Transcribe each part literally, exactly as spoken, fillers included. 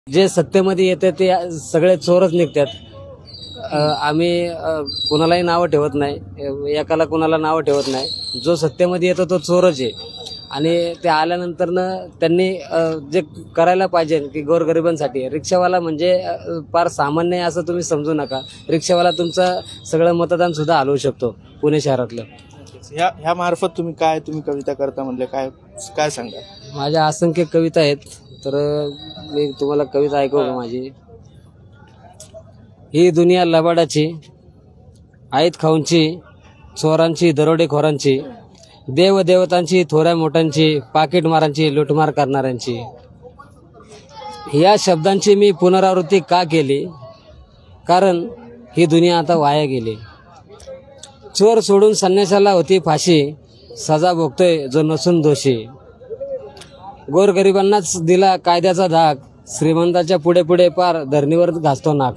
जे सत्तेमध्ये येते ते सगळे चोरच निघतात। आम्ही कोणालाही नाव ठेवत नाही, एकाला कोणाला नाव ठेवत नाही। जो सत्तेमध्ये येतो तो चोरच आहे आणि ते आल्यानंतर त्यांनी जे करायला पाहिजे की गोरगरिबांसाठी रिक्षावाला म्हणजे फार सामान्य आहे असं तुम्ही समजू नका। रिक्षावाला तुमचं सगळं मतदान सुद्धा हलवू शकतो पुणे शहरातलं। ह्या ह्या मार्फत तुम्ही काय तुम्ही कविता करता म्हणजे काय काय सांगा? माझ्या असंख्य कविता आहेत, तर मी तुम्हाला कविता ऐकू का माझी? ही दुनिया लबाडाची, आईत खाऊंची, चोरांची, दरोडेखोरांची, देव देवतांची, थोड्या मोठ्यांची, पाकिट मारांची, लुटमार करणाऱ्यांची। या शब्दांची मी पुनरावृत्ती का केली? कारण ही दुनिया आता वाया गेली। चोर सोडून संन्याशाला होती फाशी, सजा भोगतोय जो नसून दोषी। गोरगरिबांनाच दिला कायद्याचा धाक, श्रीमंताच्या पुढे पुढे पार धरणीवर घासतो नाक।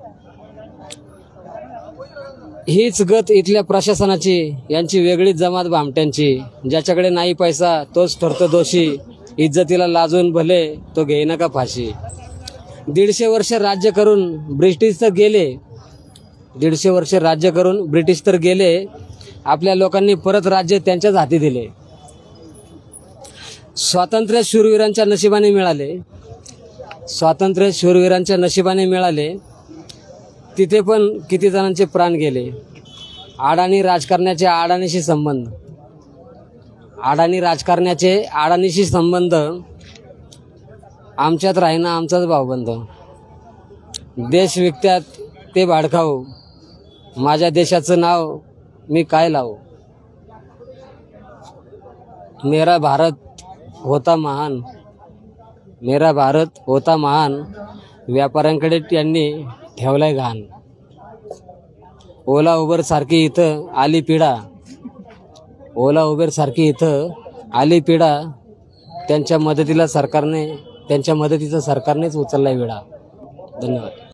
हीच गत इथल्या प्रशासनाची, यांची वेगळीच जमात भामट्यांची। ज्याच्याकडे नाही पैसा तोच ठरतो दोषी, इज्जतीला लाजून भले तो घेईना का फाशी। दीडशे वर्ष राज्य करून ब्रिटिश तर गेले, दीडशे वर्ष राज्य करून ब्रिटिश तर गेले, आपल्या लोकांनी परत राज्य त्यांच्याच हाती दिले। स्वातंत्र्य शूरवीरांच्या नशिबाने मिळाले, स्वातंत्र्य शूरवीरांच्या नशिबाने मिळाले, तिथे पण किती जणांचे प्राण गेले। अडाणी राजकारण्याचे अडाणीशी संबंध, अडाणी राजकारण्याचे अडाणीशी संबंध, आमच्यात राहीना आमचाच भावबंद। देश विकत्यात ते भाडखाऊ, माझ्या देशाचं नाव मी काय लावू? मेरा भारत होता महान, मेरा भारत होता महान, व्यापाऱ्यांकडे त्यांनी ठेवलाय घाण। ओला उबर सारखी इथं आली पिढा, ओला उबेर सारखी इथं आली पिढा, त्यांच्या मदतीला सरकारने त्यांच्या मदतीचा सरकारनेच उचललाय विडा। धन्यवाद।